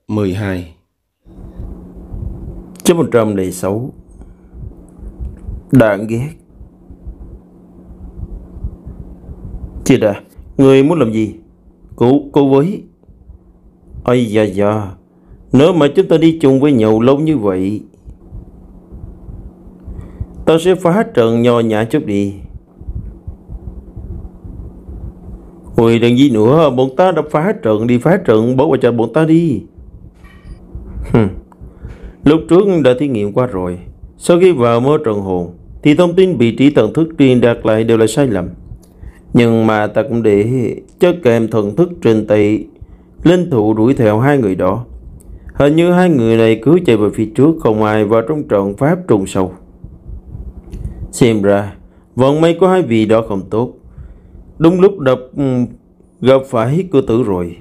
12 Chấm 106 Đáng ghét. Chị đã, người muốn làm gì? Cô với. Ây da, nếu mà chúng ta đi chung với nhau lâu như vậy, tao sẽ phá trận nho nhã chút đi. Ôi đừng gì nữa, bọn ta đã phá trận, đi phá trận, bỏ qua cho bọn ta đi. Lúc trước đã thí nghiệm qua rồi. Sau khi vào mơ trận hồn thì thông tin vị trí thần thức truyền đạt lại đều là sai lầm. Nhưng mà ta cũng để chất kèm thần thức trên tay linh thụ đuổi theo hai người đó. Hình như hai người này cứ chạy về phía trước, không ai vào trong trận pháp trùng sâu. Xem ra vận may của hai vị đó không tốt. Đúng lúc gặp phải cửa tử rồi.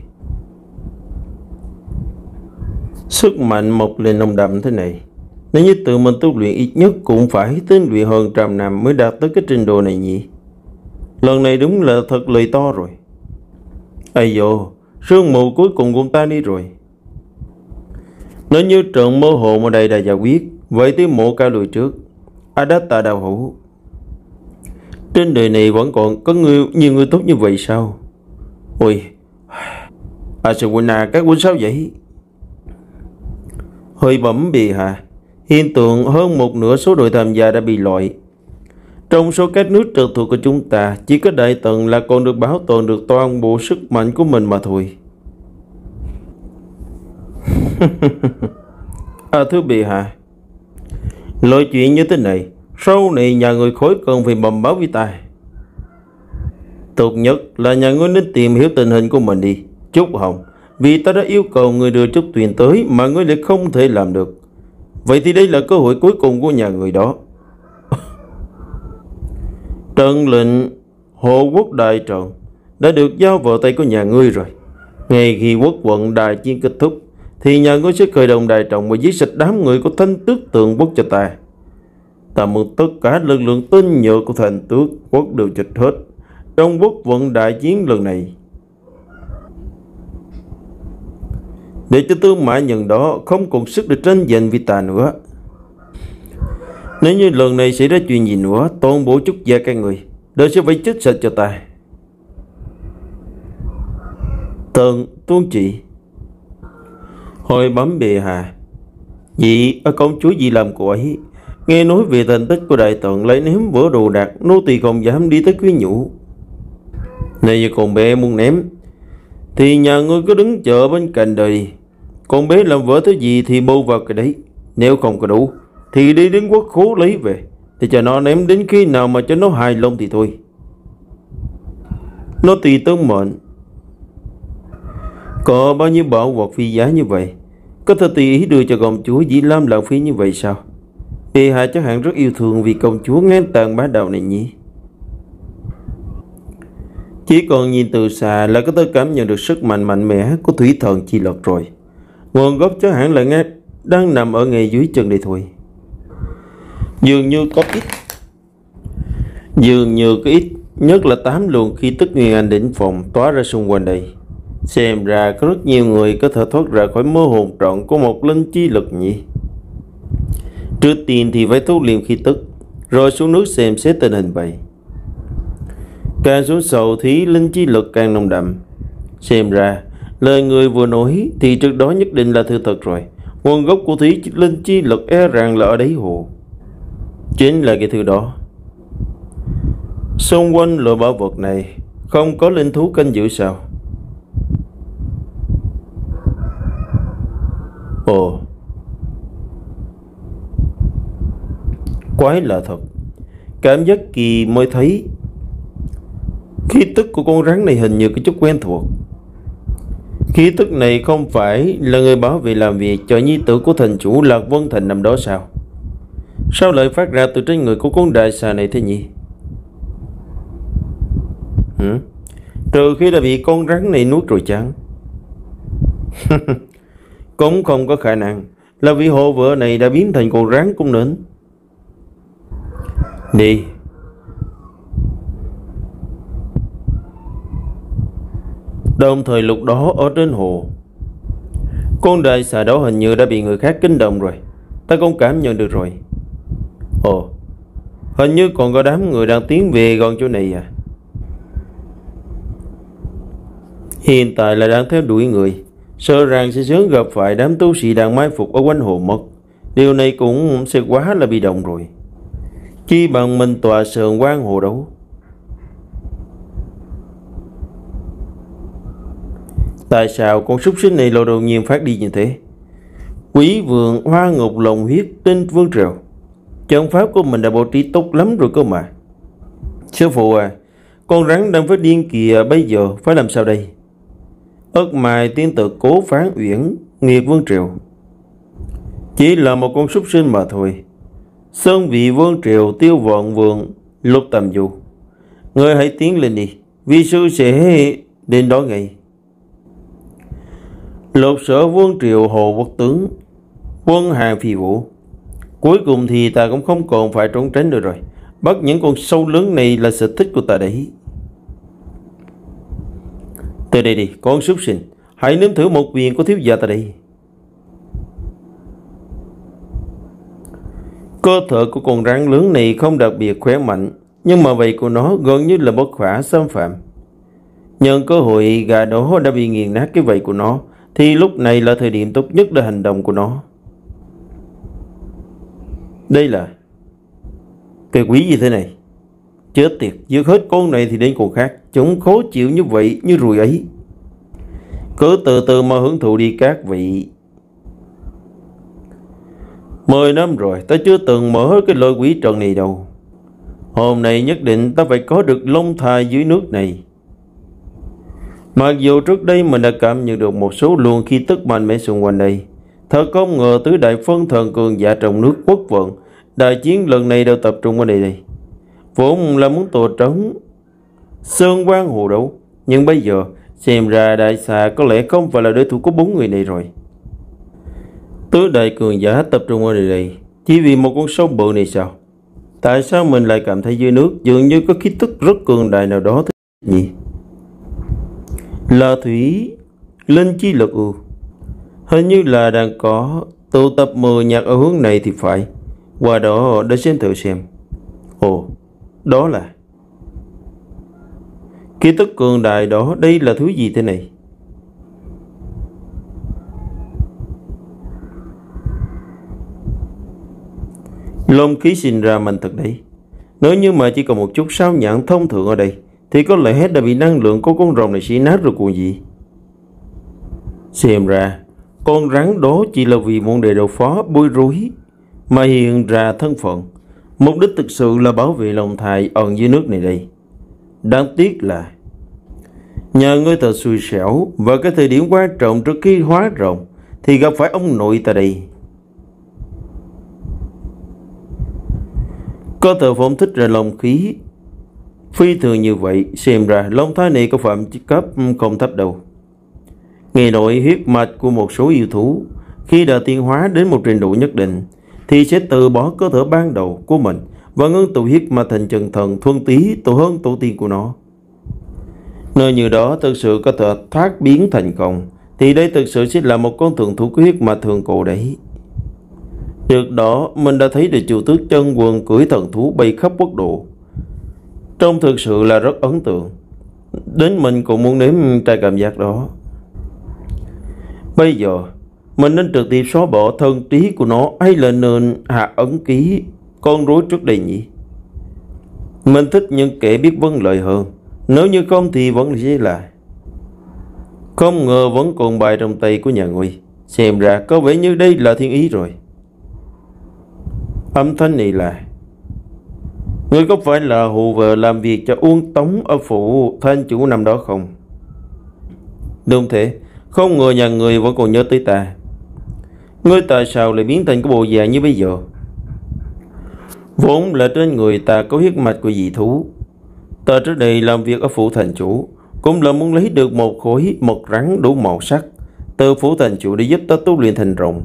Sức mạnh mọc lên nồng đậm thế này, nếu như tự mình tu luyện ít nhất cũng phải tinh luyện hơn 100 năm mới đạt tới cái trình độ này nhỉ. Lần này đúng là thật lời to rồi. Ây dồ, sương mù cuối cùng cũng tan đi rồi. Nếu như trận mơ hồ ở đây đã giải quyết, vậy thì mộ ca lùi trước, Adatta đạo hữu, trên đời này vẫn còn có nhiều người tốt như vậy sao? Ôi, Asawina, các huynh sao vậy? Hơi bẩm bì hạ, hiện tượng hơn một nửa số đội tham gia đã bị loại. Trong số các nước trực thuộc của chúng ta, chỉ có Đại Tần là còn được bảo tồn được toàn bộ sức mạnh của mình mà thôi. Thưa bì hạ, loại chuyện như thế này, sau này nhà người khối cần phải bẩm báo với ta. Tốt nhất là nhà ngươi nên tìm hiểu tình hình của mình đi, Trúc Hồng. Vì ta đã yêu cầu người đưa Trúc Tuyền tới mà ngươi lại không thể làm được. Vậy thì đây là cơ hội cuối cùng của nhà người đó. Trận lệnh hộ quốc đại trận đã được giao vào tay của nhà ngươi rồi. Ngay khi quốc vận đại chiến kết thúc thì nhà ngươi sẽ khởi động đại trận và giết sạch đám người của Thanh Tước Tượng Quốc cho ta. Ta muốn tất cả lực lượng tinh nhuệ của Thanh Tước Quốc đều chết hết trong quốc vận đại chiến lần này, để cho Tư Mã Nhân đó không còn sức để tranh giành với ta nữa. Nếu như lần này xảy ra chuyện gì nữa, toàn bộ Trúc gia các người đều sẽ phải chết sạch cho ta. Tuân chị. Hồi bấm bề hạ, chị ở công chúa gì làm cô ấy nghe nói về thành tích của Đại Tần lấy ném vỡ đồ đạc, nô tỳ không dám đi tới khuyên nhủ. Nếu như con bé muốn ném thì nhà ngươi cứ đứng chờ bên cạnh đời. Con bé làm vỡ thứ gì thì bâu vào cái đấy. Nếu không có đủ thì đi đến quốc khố lấy về, thì cho nó ném đến khi nào mà cho nó hài lòng thì thôi. Nó tùy tấn mệnh. Có bao nhiêu bảo vật phi giá như vậy, có thể tùy ý đưa cho công chúa Dĩ Lam lãng phí như vậy sao? Bệ hạ chắc hẳn rất yêu thương vì công chúa ngang tàn bá đạo này nhỉ. Chỉ còn nhìn từ xa là có thể cảm nhận được sức mạnh mạnh mẽ của thủy thần chi lực rồi. Nguồn gốc chắc hẳn là ngay đang nằm ở ngay dưới chân đây thôi. Dường như có ít nhất là 8 luồng khí tức nguyên anh đỉnh phòng tỏa ra xung quanh đây. Xem ra có rất nhiều người có thể thoát ra khỏi mơ hồn trận của một linh chi lực nhỉ. Trước tiên thì phải thu liệm khí tức, rồi xuống nước xem xét tình hình vậy. Càng xuống sâu thì linh chi lực càng nồng đậm. Xem ra lời người vừa nói thì trước đó nhất định là sự thật rồi. Nguồn gốc của thủy linh chi lực e rằng là ở đáy hồ. Chính là cái thứ đó. Xung quanh loại bảo vật này không có linh thú canh giữ sao? Ồ, quái lạ thật. Cảm giác kỳ mới thấy khí tức của con rắn này hình như có chút quen thuộc. Khí tức này không phải là người bảo vệ làm việc cho nhi tử của thành chủ Lạc Vân Thành năm đó sao? Sao lại phát ra từ trên người của con đại xà này thế nhỉ? Trừ khi đã bị con rắn này nuốt rồi chăng? Cũng không có khả năng là vì hộ vợ này đã biến thành con rắn cũng nên. Đi. Đồng thời lúc đó ở trên hồ, Con đại xà đó hình như đã bị người khác kinh động rồi. Ta cũng cảm nhận được rồi. Ồ, hình như còn có đám người đang tiến về gần chỗ này à? Hiện tại là đang theo đuổi người, sợ rằng sẽ sớm gặp phải đám tu sĩ đang mai phục ở quanh hồ mất. Điều này cũng sẽ quá là bị động rồi. Chi bằng mình tọa sườn quan hồ đấu. Tại sao con súc sinh này đột nhiên phát đi như thế? Quỷ vượng hoa ngục lồng huyết tinh vương triều. Trận pháp của mình đã bố trí tốt lắm rồi cơ mà. Sư phụ à, con rắn đang phát điên kìa, bây giờ phải làm sao đây? Ất mài tiên tự Cố Phán Uyển, Nghiệt vương triều. Chỉ là một con súc sinh mà thôi. Sơn vị vương triều Tiêu Vọng Vượng, Lục Tầm Du. Ngươi hãy tiến lên đi, vi sư sẽ đến đó ngay. Lục Sở vương triều Hồ Quốc Tướng, Quân Hàng Phi Vũ. Cuối cùng thì ta cũng không còn phải trốn tránh nữa rồi. Bắt những con sâu lớn này là sở thích của ta đấy. Từ đây đi, con súc sinh, hãy nếm thử một quyền của thiếu gia ta đây. Cơ thể của con rắn lớn này không đặc biệt khỏe mạnh, nhưng mà vậy của nó gần như là bất khả xâm phạm. Nhân cơ hội gà đó đã bị nghiền nát cái vậy của nó, thì lúc này là thời điểm tốt nhất để hành động của nó. Đây là cái quỷ gì thế này? Chết tiệt, giết hết con này thì đến con khác. Chúng khó chịu như vậy, như ruồi ấy. Cứ từ từ mà hưởng thụ đi các vị. 10 năm rồi ta chưa từng mở cái loại quỷ trận này đâu. Hôm nay nhất định ta phải có được long thai dưới nước này. Mặc dù trước đây mình đã cảm nhận được một số luồng khí tức mạnh mẽ xung quanh đây, thật không ngờ tứ đại phân thần cường giả trong nước quốc vận đại chiến lần này đều tập trung ở đây. Vốn là muốn tổ trống Sơn Quang Hồ Đấu, nhưng bây giờ xem ra đại xà có lẽ không phải là đối thủ của 4 người này rồi. Tứ đại cường giả tập trung ở đây chỉ vì một con sâu bự này sao? Tại sao mình lại cảm thấy dưới nước dường như có khí tức rất cường đại nào đó thế nhỉ? Là thủy linh chi lực ư? Hình như là đang có tụ tập 10 nhạc ở hướng này thì phải. Qua đó để xem thử xem. Ồ, đó là khí tức cường đại đó. Đây là thứ gì thế này? Long khí sinh ra mạnh thật đấy. Nếu như mà chỉ còn một chút sao nhãn thông thường ở đây thì có lẽ hết đã bị năng lượng của con rồng này xí nát rồi còn gì. Xem ra con rắn đó chỉ là vì môn đề đầu phó bối rối mà hiện ra thân phận. Mục đích thực sự là bảo vệ lòng thai ẩn dưới nước này đây. Đáng tiếc là nhờ ngươi thật xui xẻo, và cái thời điểm quan trọng trước khi hóa rồng thì gặp phải ông nội ta đây. Có thể phóng thích ra long khí phi thường như vậy, xem ra long thai này có phạm cấp không thấp đâu. Nghe nói huyết mạch của một số yêu thú khi đã tiến hóa đến một trình độ nhất định thì sẽ từ bỏ cơ thể ban đầu của mình và ngưng tụ huyết mạch thành chân thần thuần tí tổ hơn tổ tiên của nó. Nơi như đó thực sự có thể thoát biến thành công thì đây thực sự sẽ là một con thượng thú của huyết mạch thường cổ đấy. Trước đó mình đã thấy được chủ tước chân quân cưỡi thần thú bay khắp quốc độ, trông thực sự là rất ấn tượng. Đến mình cũng muốn nếm trải cảm giác đó. Bây giờ mình nên trực tiếp xóa bỏ thân trí của nó hay là nên hạ ấn ký con rối trước đây nhỉ? Mình thích những kẻ biết vâng lời hơn. Nếu như không thì vẫn sẽ là. Không ngờ vẫn còn bài trong tay của nhà ngươi. Xem ra có vẻ như đây là thiên ý rồi. Âm thanh này là ngươi có phải là hù vợ làm việc cho Uông Tống ở phủ thanh chủ năm đó không? Đúng thế. Không ngờ nhà người vẫn còn nhớ tới ta. Ngươi tại sao lại biến thành cái bộ dạng như bây giờ? Vốn là trên người ta có huyết mạch của dị thú. Ta trước đây làm việc ở phủ thành chủ cũng là muốn lấy được một khối mộc rắn đủ màu sắc từ phủ thành chủ để giúp ta tu luyện thành rồng.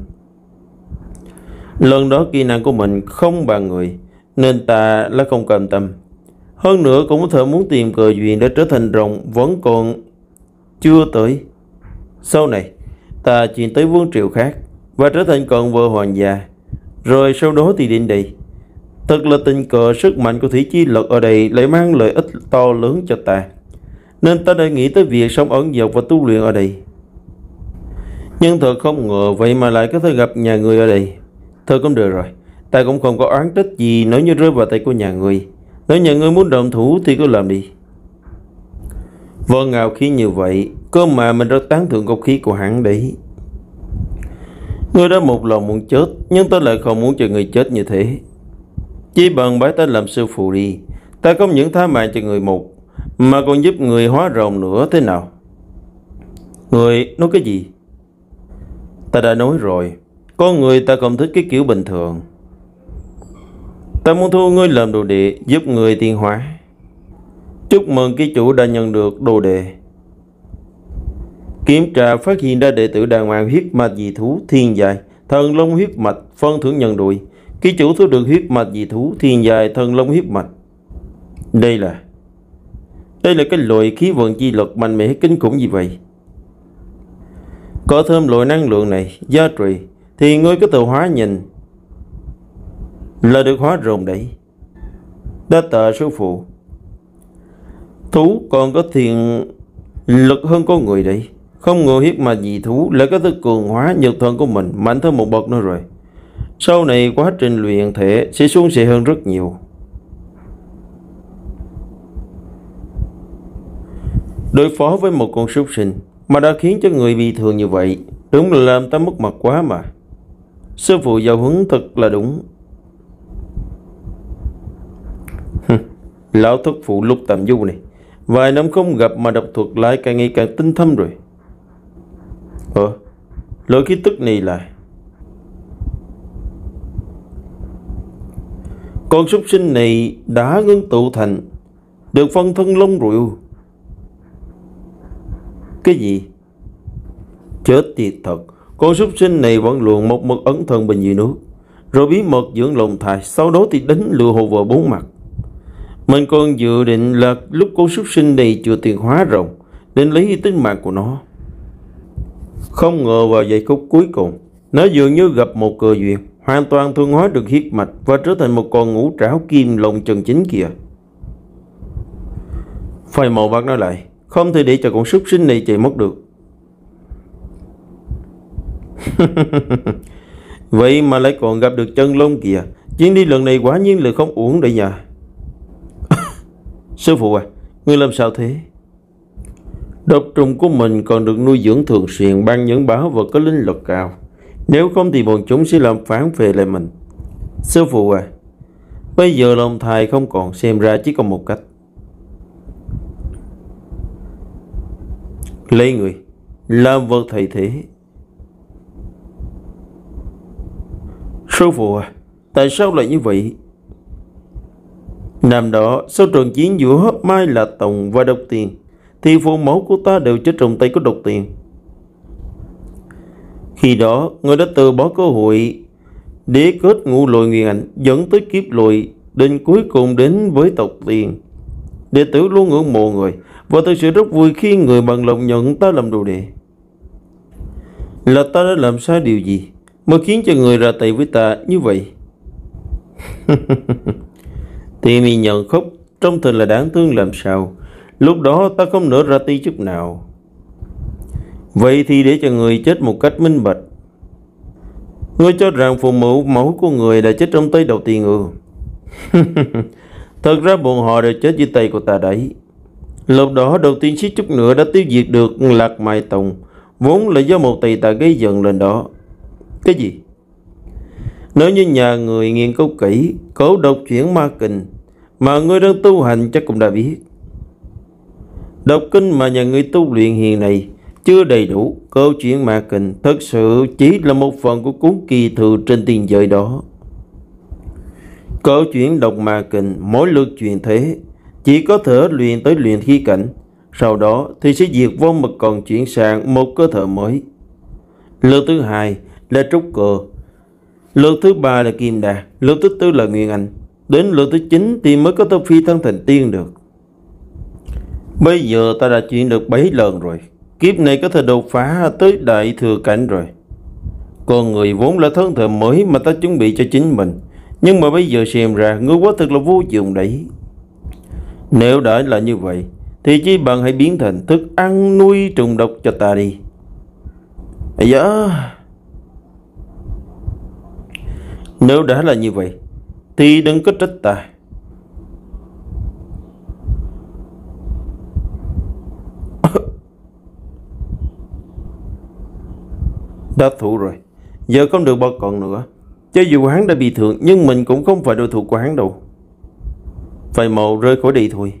Lần đó kỹ năng của mình không bằng người nên ta là không cam tâm. Hơn nữa cũng có thể muốn tìm cơ duyên để trở thành rồng vẫn còn chưa tới. Sau này ta chuyển tới vương triều khác và trở thành con vợ hoàng gia, rồi sau đó thì đến đây. Thật là tình cờ sức mạnh của thủy chi lực ở đây lại mang lợi ích to lớn cho ta, nên ta đã nghĩ tới việc sống ẩn dật và tu luyện ở đây. Nhưng thật không ngờ vậy mà lại có thể gặp nhà người ở đây. Thôi cũng được rồi, ta cũng không có oán trách gì nếu như rơi vào tay của nhà người. Nếu nhà người muốn động thủ thì cứ làm đi. Võ ngạo khí như vậy, cơ mà mình rất tán thưởng công khí của hắn đấy. Ngươi đã một lòng muốn chết, nhưng ta lại không muốn cho người chết như thế. Chỉ bằng bái ta làm sư phụ đi. Ta không những tha mạng cho người một, mà còn giúp người hóa rồng nữa, thế nào? Người nói cái gì? Ta đã nói rồi, con người ta không thích cái kiểu bình thường. Ta muốn thu ngươi làm đồ đệ, giúp người tiến hóa. Chúc mừng ký chủ đã nhận được đồ đệ. Kiểm tra phát hiện ra đệ tử đàng hoàng huyết mạch dị thú thiên dài, thần long huyết mạch, phân thưởng nhân đùi. Ký chủ thu được huyết mạch dị thú thiên dài, thần long huyết mạch. Đây là cái loại khí vận chi lực mạnh mẽ kinh khủng gì vậy? Có thêm loại năng lượng này gia trì thì ngươi có thể hóa nhìn là được hóa rồng đấy. Đa tạ sư phụ. Thú còn có thiền lực hơn con người đấy. Không ngờ huyết mạch dị thú lại có thể cường hóa nhục thân của mình mạnh thêm một bậc nữa rồi. Sau này quá trình luyện thể sẽ suôn sẻ hơn rất nhiều. Đối phó với một con súc sinh mà đã khiến cho người bị thương như vậy, đúng là làm ta mất mặt quá mà. Sư phụ giáo huấn thật là đúng. Lão thất phụ Lục Tầm Du này, vài năm không gặp mà độc thuật lại càng ngày càng tinh thâm rồi. Loại khí tức này là con súc sinh này đã ngưng tụ thành được phân thân long rượu. Cái gì? Chết tiệt thật. Con súc sinh này vẫn luôn một mực ấn thân bên dưới nước, rồi bí mật dưỡng lòng thai, sau đó thì đánh lừa hồ vợ bốn mặt. Mình còn dự định là lúc con súc sinh này chưa tiền hóa rồng định lấy tính mạng của nó. Không ngờ vào giây phút cuối cùng, nó dường như gặp một cơ duyên, hoàn toàn thuần hóa được huyết mạch và trở thành một con ngũ trảo kim long chân chính kìa. Phải mau bắt nó lại, không thể để cho con súc sinh này chạy mất được. Vậy mà lại còn gặp được chân long kìa. Chuyến đi lần này quả nhiên là không uổng đấy nhà. Sư phụ à, ngươi làm sao thế? Độc trùng của mình còn được nuôi dưỡng thường xuyên bằng những bảo vật có linh lực cao. Nếu không thì bọn chúng sẽ làm phản về lại mình. Sư phụ à, bây giờ lòng thai không còn, xem ra chỉ còn một cách. Lấy người làm vật thầy thế. Sư phụ à, tại sao lại như vậy? Năm đó, sau trận chiến giữa Mai Lạc Tông và Độc Tiền, thì phụ mẫu của ta đều chết trong tay của Độc Tiền. Khi đó, người đã từ bỏ cơ hội để kết ngũ lôi nguyên ảnh, dẫn tới kiếp lôi, đến cuối cùng đến với tộc Tiền. Đệ tử luôn ngưỡng mộ người, và thực sự rất vui khi người bằng lòng nhận ta làm đồ đệ. Là ta đã làm sai điều gì mà khiến cho người ra tay với ta như vậy? Thì mình nhận khóc trông thật là đáng thương làm sao. Lúc đó ta không nỡ ra tay chút nào. Vậy thì để cho người chết một cách minh bạch. Ngươi cho rằng phụ mẫu của người đã chết trong tay Đầu Tiên ư? Thật ra bọn họ đã chết dưới tay của ta đấy. Lúc đó Đầu Tiên suýt chút nữa đã tiêu diệt được Lạc Mai Tông, vốn là do một tay ta gây dựng lên đó. Cái gì? Nếu như nhà người nghiên cứu kỹ Cổ độc chuyển ma kinh mà ngươi đang tu hành chắc cũng đã biết. Độc kinh mà nhà ngươi tu luyện hiện này chưa đầy đủ. Câu chuyện ma kinh thật sự chỉ là một phần của cuốn kỳ thư trên tiền giới đó. Câu chuyện độc ma kinh mỗi lượt truyền thế chỉ có thể luyện tới luyện khí cảnh, sau đó thì sẽ diệt vong mà còn chuyển sang một cơ thể mới. Lượt thứ hai là trúc cơ, lượt thứ ba là kim đà, lượt thứ tư là nguyên anh, đến lượt thứ 9 thì mới có thể phi thân thành tiên được. Bây giờ ta đã chuyển được 7 lần rồi, kiếp này có thể đột phá tới đại thừa cảnh rồi. Con người vốn là thân thể mới mà ta chuẩn bị cho chính mình, nhưng mà bây giờ xem ra ngươi quá thực là vô dụng đấy. Nếu đã là như vậy thì chỉ bằng hãy biến thành thức ăn nuôi trùng độc cho ta đi. Dạ. Nếu đã là như vậy thì đừng có trách ta. Đã thủ rồi, giờ không được bao còn nữa. Cho dù hắn đã bị thương nhưng mình cũng không phải đối thủ của hắn đâu. Phải mau rời khỏi đi thôi.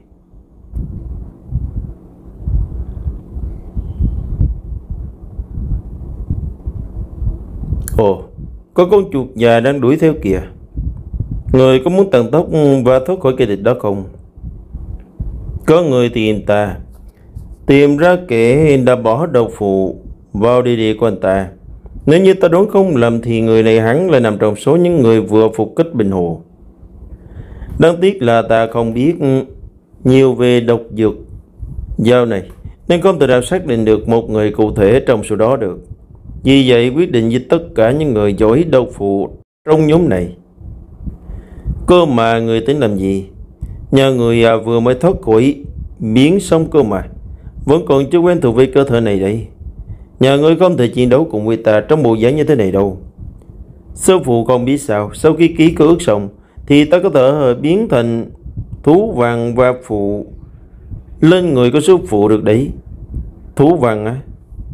Ồ, có con chuột già đang đuổi theo kìa. Người có muốn tăng tốc và thoát khỏi kẻ địch đó không? Có người tìm ta, tìm ra kẻ đã bỏ độc phụ vào địa địa của anh ta. Nếu như ta đoán không lầm thì người này hắn là nằm trong số những người vừa phục kích Bình Hồ. Đáng tiếc là ta không biết nhiều về độc dược dao này, nên không thể nào xác định được một người cụ thể trong số đó được. Vì vậy quyết định giết tất cả những người giỏi độc phụ trong nhóm này. Cơ mà người tính làm gì? Nhà người vừa mới thoát khỏi biến xong cơ mà, vẫn còn chưa quen thuộc với cơ thể này đây. Nhà ngươi không thể chiến đấu cùng với ta trong bộ dáng như thế này đâu. Sư phụ không biết sao, sau khi ký cơ ước xong thì ta có thể biến thành thú vàng và phụ lên người của sư phụ được đấy. Thú vàng á?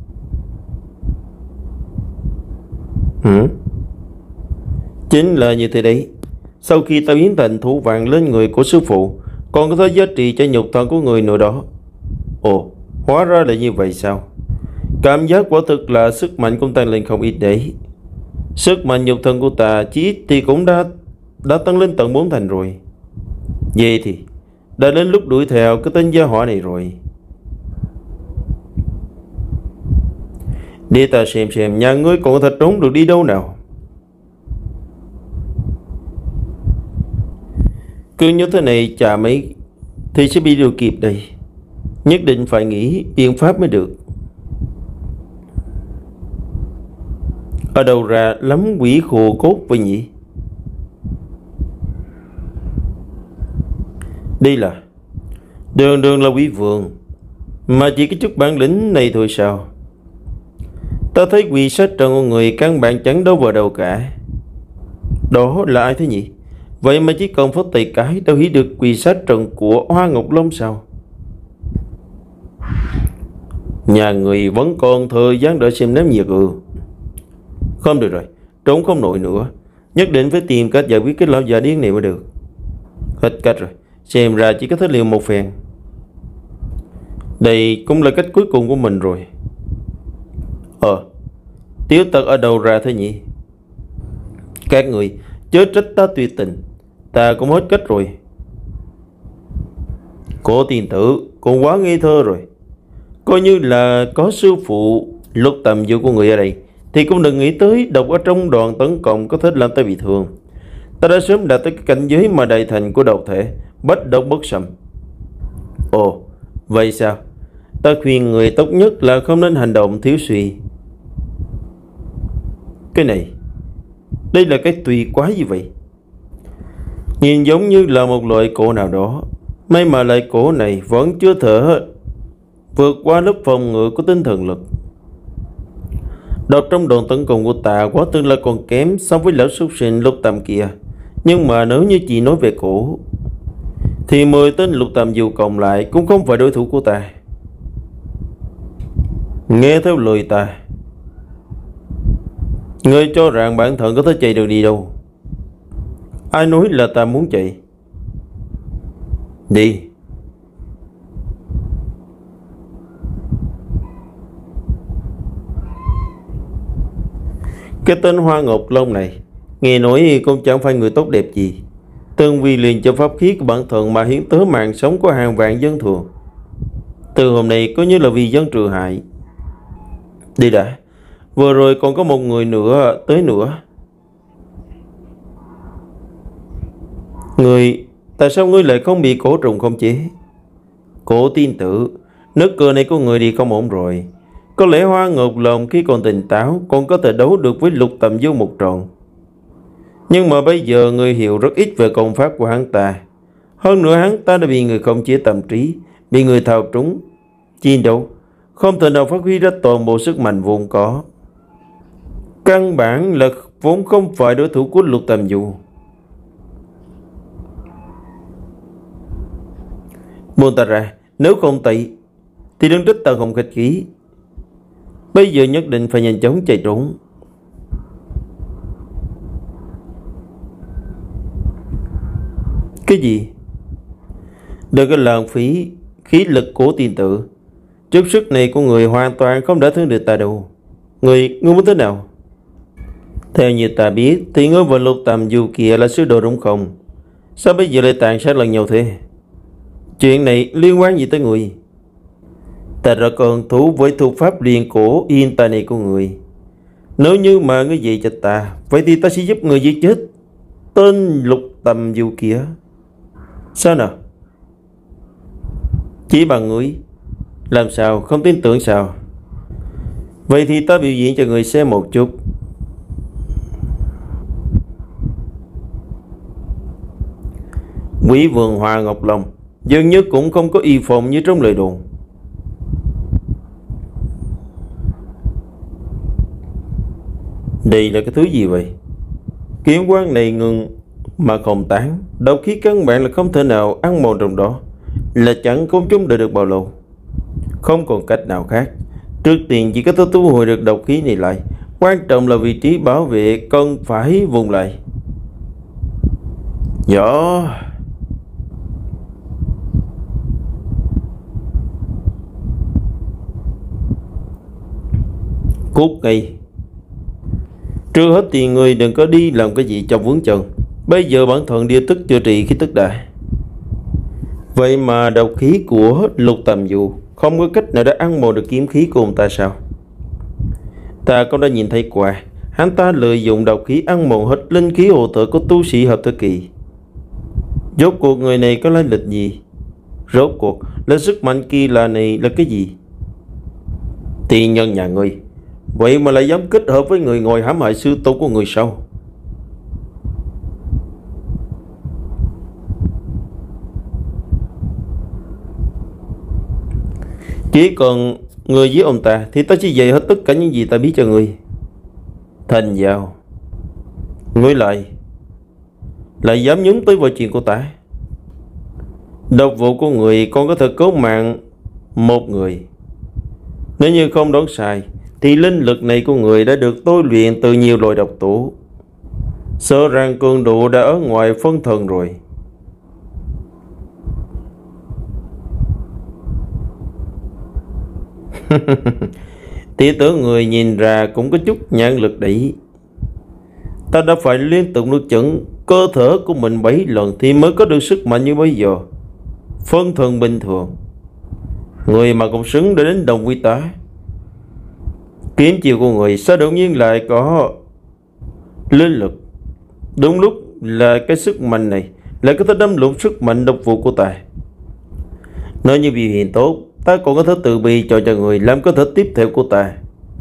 Chính là như thế đấy. Sau khi ta biến thành thú vàng lên người của sư phụ, còn có thể giá trị cho nhục thân của người nữa đó. Ồ, hóa ra là như vậy sao? Cảm giác quả thực là sức mạnh cũng tăng lên không ít đấy. Sức mạnh nhục thân của ta chỉ ít thì cũng đã tăng lên tận 4 thành rồi. Vậy thì đã đến lúc đuổi theo cái tên gia hỏa này rồi. Để ta xem nhà ngươi còn thật trốn được đi đâu nào. Cứ như thế này chả mấy thì sẽ bị đuổi kịp đây. Nhất định phải nghĩ biện pháp mới được. Ở đâu ra lắm quỷ khô cốt vậy nhỉ? Đây là đường là quỷ vườn, mà chỉ cái chút bản lĩnh này thôi sao? Ta thấy quỷ sát trận của người căn bản chẳng đâu vào đâu cả. Đó là ai thế nhỉ? Vậy mà chỉ cần phất tay cái đâu hiểu được quỷ sát trận của Hoa Ngọc Long sao? Nhà người vẫn còn thời gian đợi xem nếm nhiệt Không được rồi, trốn không nổi nữa. Nhất định phải tìm cách giải quyết cái lão già điên này mới được. Hết cách rồi, xem ra chỉ có thể liều một phen. Đây cũng là cách cuối cùng của mình rồi. Tiếu tật ở đâu ra thế nhỉ? Các người chớ trách ta tuyệt tình, ta cũng hết cách rồi. Cô tiền tử cũng quá ngây thơ rồi. Coi như là có sư phụ lúc tầm vụ của người ở đây thì cũng đừng nghĩ tới độc ở trong đoàn tấn công có thể làm ta bị thương. Ta đã sớm đạt tới cái cảnh giới mà đại thành của độc thể, bất độc bất xâm. Ồ, vậy sao? Ta khuyên người tốt nhất là không nên hành động thiếu suy. Cái này, đây là cái tùy quá gì vậy? Nhìn giống như là một loại cổ nào đó. May mà loại cổ này vẫn chưa thể vượt qua lớp phòng ngự của tinh thần lực. Độc trong đòn tấn công của ta quá tương là còn kém so với lão súc sinh lục tầm kia. Nhưng mà nếu như chỉ nói về cổ thì 10 tên lục tầm dù cộng lại cũng không phải đối thủ của ta. Nghe theo lời ta, ngươi cho rằng bản thân có thể chạy được đi đâu? Ai nói là ta muốn chạy? Đi. Cái tên Hoa Ngọc Long này nghe nói cũng chẳng phải người tốt đẹp gì, từng vì liền cho pháp khí của bản thân mà hiến tới mạng sống của hàng vạn dân thường. Từ hôm nay có như là vì dân trừ hại. Đi đã, vừa rồi còn có một người nữa tới nữa. Người, tại sao ngươi lại không bị cổ trùng không chế? Cổ tiên tử, nước cờ này của người đi không ổn rồi. Có lẽ Hoa Ngọc Long khi còn tỉnh táo còn có thể đấu được với Lục Tầm Du một trận. Nhưng mà bây giờ người hiểu rất ít về công pháp của hắn ta. Hơn nữa hắn ta đã bị người khống chế tâm trí, bị người thao túng, chiến đấu, không thể nào phát huy ra toàn bộ sức mạnh vốn có. Căn bản là vốn không phải đối thủ của Lục Tầm Du. Buông ta ra, nếu không tị thì đừng trách ta không khách khí. Bây giờ nhất định phải nhanh chóng chạy trốn. Cái gì? Đừng có lãng phí khí lực của tiền tử. Chút sức này của người hoàn toàn không đã thương được ta đâu. Người muốn thế nào? Theo như ta biết thì ngươi và Lục Tầm Du kia là sứ đồ đúng không? Sao bây giờ lại tàn sát lần nhau thế? Chuyện này liên quan gì tới người? Ta đã còn thú với thuộc pháp liền cổ yên tài này của người. Nếu như mà ngươi dạy cho ta, vậy thì ta sẽ giúp người giết chết tên Lục Tầm Du kia. Sao nào? Chỉ bằng người? Làm sao? Không tin tưởng sao? Vậy thì ta biểu diễn cho người xem một chút. Quỷ vườn Hoa Ngọc Long dường như cũng không có y phòng như trong lời đồn. Đây là cái thứ gì vậy? Kiếm quang này ngừng mà không tán, độc khí căn bản là không thể nào ăn mòn trong đó, là chẳng không chúng đợi được bao lâu. Không còn cách nào khác, trước tiên chỉ có thể thu hồi được độc khí này lại. Quan trọng là vị trí bảo vệ cần phải vùng lại. Gió cút ngay. Trước hết thì người đừng có đi làm cái gì cho vướng chân. Bây giờ bản thân điều tức chữa trị khí tức đã. Vậy mà độc khí của Lục Tầm Du không có cách nào để ăn mòn được kiếm khí của ông ta sao? Ta cũng đã nhìn thấy qua, hắn ta lợi dụng độc khí ăn mòn hết linh khí hộ thể của tu sĩ hợp thể kỳ. Rốt cuộc người này có lai lịch gì? Rốt cuộc là sức mạnh kỳ lạ này là cái gì? Tiên nhân nhà ngươi, vậy mà lại dám kết hợp với người ngồi hãm hại sư tôn của người sao? Chỉ cần người với ông ta thì ta chỉ dạy hết tất cả những gì ta biết cho người. Thành Giao, ngươi lại dám nhúng tới vào chuyện của ta. Độc vụ của người còn có thể cứu mạng một người. Nếu như không đoán sai thì linh lực này của người đã được tôi luyện từ nhiều loại độc tố. Sợ rằng cường độ đã ở ngoài phân thần rồi. Tỷ tưởng người nhìn ra cũng có chút nhãn lực đấy. Ta đã phải liên tục nuốt chửng cơ thể của mình 7 lần thì mới có được sức mạnh như bây giờ. Phân thần bình thường, người mà cũng xứng để đến đồng quy tá. Kiếm chiều của người sao đột nhiên lại có linh lực? Đúng lúc là cái sức mạnh này lại có thể đâm lũng sức mạnh độc vụ của ta. Nếu như biểu hiện tốt, ta còn có thể tự bi cho người làm có thể tiếp theo của ta.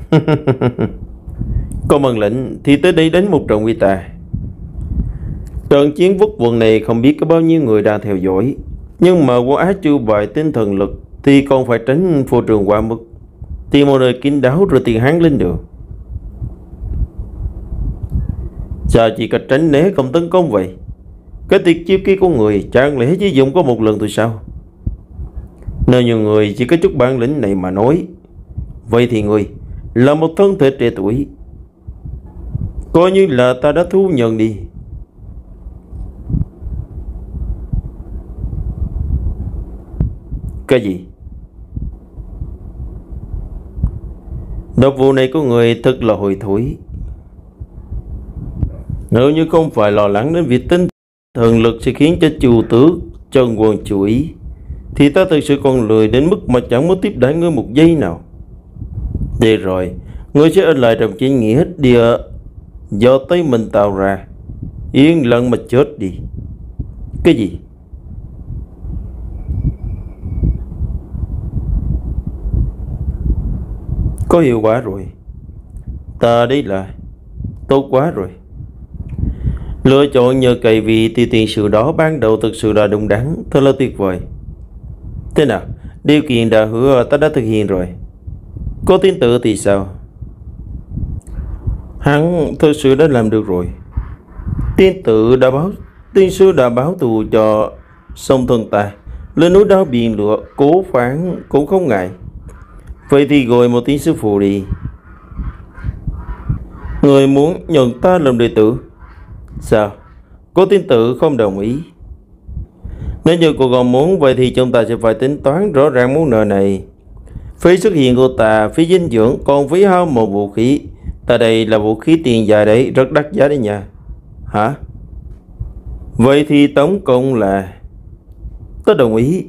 Có mệnh lệnh thì tới đây đánh một trận với ta. Trận chiến vút vườn này không biết có bao nhiêu người đang theo dõi, nhưng mà qua á chiêu bài tinh thần lực thì còn phải tránh phô trường quá mức, tìm một nơi kín đáo rồi tiền hắn lên đường. Sao chỉ có tránh né không tấn công vậy? Cái tuyệt chiêu kia của người chẳng lẽ chỉ dùng có một lần thôi sao? Nếu nhiều người chỉ có chút bản lĩnh này mà nói, vậy thì người là một thân thể trẻ tuổi, coi như là ta đã thu nhận đi. Cái gì? Độc vụ này của người thật là hồi thối. Nếu như không phải lo lắng đến việc tinh thần lực sẽ khiến cho chủ tướng Trần Quân chú ý, thì ta thực sự còn lười đến mức mà chẳng muốn tiếp đãi ngươi một giây nào. Để rồi, ngươi sẽ ở lại trong chính nghĩa địa do tay mình tạo ra, yên lặng mà chết đi. Cái gì? Có hiệu quả rồi. Ta đấy là tốt quá rồi. Lựa chọn nhờ cậy vị thì tiền sự đó ban đầu thực sự là đúng đắn, thật là tuyệt vời. Thế nào, điều kiện đã hứa ta đã thực hiện rồi. Có tin tự thì sao? Hắn thực sự đã làm được rồi. Tiên sư đã báo thù cho sông thần ta, lên núi đao biển lửa, cố phán cũng không ngại. Vậy thì gọi một tiếng sư phụ đi. Người muốn nhận ta làm đệ tử. Sao? Cố tiên tử không đồng ý. Nếu như cô còn muốn, vậy thì chúng ta sẽ phải tính toán rõ ràng món nợ này. Phí xuất hiện của ta, phí dinh dưỡng, còn phí hao một vũ khí. Ta đây là vũ khí tiền dài đấy, rất đắt giá đấy nha. Hả? Vậy thì tổng cộng là... Ta đồng ý.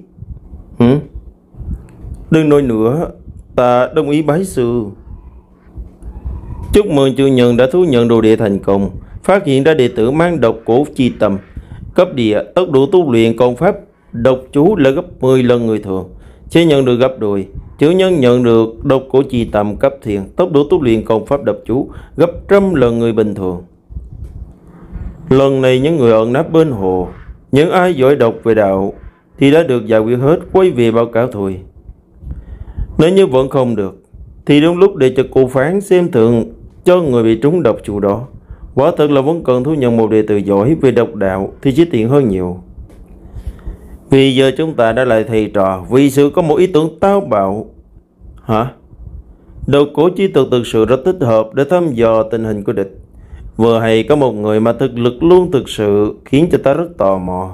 Đừng nói nữa, ta đồng ý bái sư. Chúc mừng chủ nhân đã thu nhận đồ đệ thành công. Phát hiện ra đệ tử mang độc cổ chi tâm. Cấp địa, tốc độ tu luyện công pháp độc chú là gấp 10 lần người thường, sẽ nhận được gấp đôi. Chủ nhân nhận được độc cổ chi tâm cấp thiền, tốc độ tu luyện công pháp độc chú gấp trăm lần người bình thường. Lần này những người ẩn nấp bên hồ, những ai giỏi độc về đạo thì đã được giải quyết hết, quay về báo cáo thôi. Nếu như vẫn không được thì đúng lúc để cho cô phán xem thường cho người bị trúng độc chú đó. Quả thật là vẫn cần thu nhận một đệ tử giỏi về độc đạo thì chỉ tiện hơn nhiều. Vì giờ chúng ta đã lại thầy trò vì sự có một ý tưởng táo bạo. Hả? Độc cổ chi thực sự rất thích hợp để thăm dò tình hình của địch. Vừa hay có một người mà thực lực luôn thực sự khiến cho ta rất tò mò.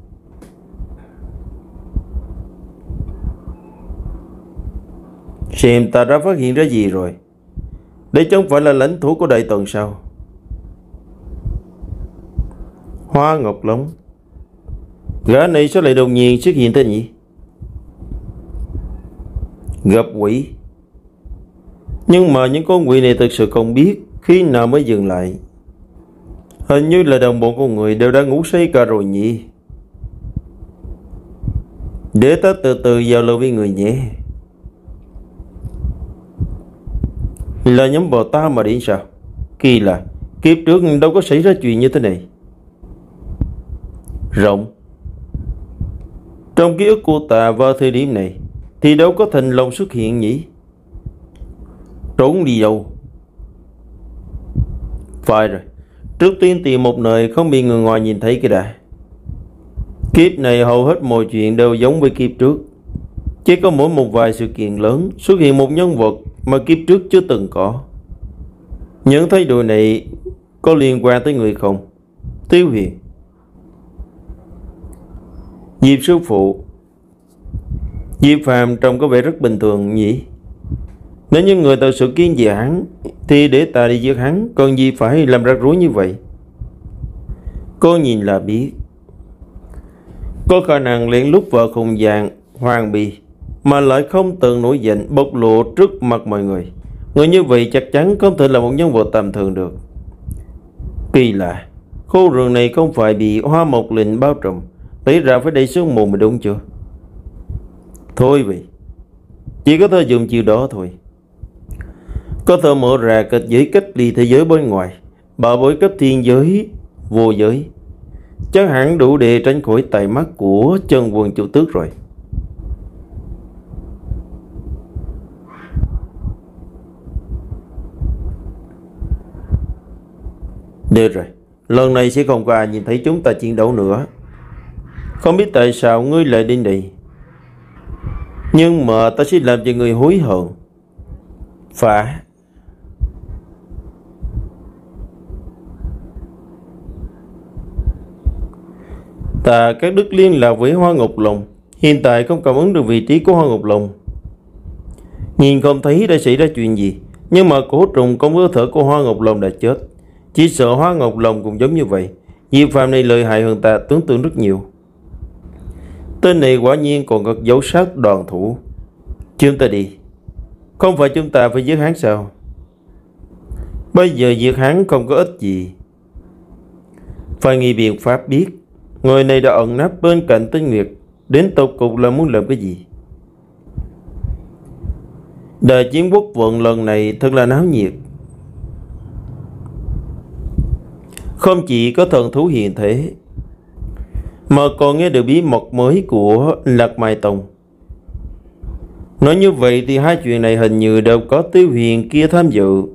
Xem ta đã phát hiện ra gì rồi. Đây chẳng phải là lãnh thổ của Đại Tần sao? Hoa Ngọc Long. Gã này sao lại đột nhiên xuất hiện thế nhỉ? Gặp quỷ. Nhưng mà những con quỷ này thực sự không biết khi nào mới dừng lại. Hình như là đồng bọn của người đều đã ngủ say cả rồi nhỉ. Để ta từ từ giao lưu với người nhé. Là nhóm bò ta mà đến sao? Kỳ lạ, kiếp trước đâu có xảy ra chuyện như thế này. Rộng. Trong ký ức của ta vào thời điểm này thì đâu có Thành Long xuất hiện nhỉ? Trốn đi đâu? Phải rồi, trước tiên tìm một nơi không bị người ngoài nhìn thấy cái đã. Kiếp này hầu hết mọi chuyện đều giống với kiếp trước. Chỉ có mỗi một vài sự kiện lớn xuất hiện một nhân vật mà kiếp trước chưa từng có. Những thay đổi này có liên quan tới người không? Tiêu Huyền, Diệp sư phụ. Diệp Phàm trông có vẻ rất bình thường nhỉ? Nếu như người thật sự kiên về hắn thì để ta đi giết hắn, còn gì phải làm rắc rối như vậy? Cô nhìn là biết. Có khả năng lén lút vào không gian hoàng bì mà lại không từng nổi giận bộc lộ trước mặt mọi người. Người như vậy chắc chắn không thể là một nhân vật tầm thường được. Kỳ lạ, khu rừng này không phải bị hoa mộc lệnh bao trùm, lấy ra phải đầy sương mù mà đúng chưa? Thôi vậy, chỉ có thể dùng chiều đó thôi. Có thể mở ra kết giới cách ly thế giới bên ngoài, bảo bối cấp thiên giới, vô giới, chắc hẳn đủ để tránh khỏi tai mắt của chân quân chủ tước rồi. Được rồi, lần này sẽ không có ai nhìn thấy chúng ta chiến đấu nữa. Không biết tại sao ngươi lại đến đây, nhưng mà ta sẽ làm cho ngươi hối hận. Phá. Ta cắt đứt liên lạc với Hoa Ngọc Long, hiện tại không cảm ứng được vị trí của Hoa Ngọc Long. Nhìn không thấy đã xảy ra chuyện gì, nhưng mà cổ trùng công cơ thể của Hoa Ngọc Long đã chết. Chỉ sợ Hoa Ngọc Long cũng giống như vậy. Diệp Phàm này lợi hại hơn ta tưởng tượng rất nhiều. Tên này quả nhiên còn có dấu sát đoàn thủ. Chúng ta đi. Không phải chúng ta phải giết hắn sao? Bây giờ giết hắn không có ích gì. Phải nghĩ biện pháp biết người này đã ẩn nấp bên cạnh Tinh Nguyệt, đến tột cùng là muốn làm cái gì. Đời chiến quốc vận lần này thật là náo nhiệt. Không chỉ có thần thú hiện thế, mà còn nghe được bí mật mới của Lạc Mai Tông. Nói như vậy thì hai chuyện này hình như đều có Tiêu Huyền kia tham dự.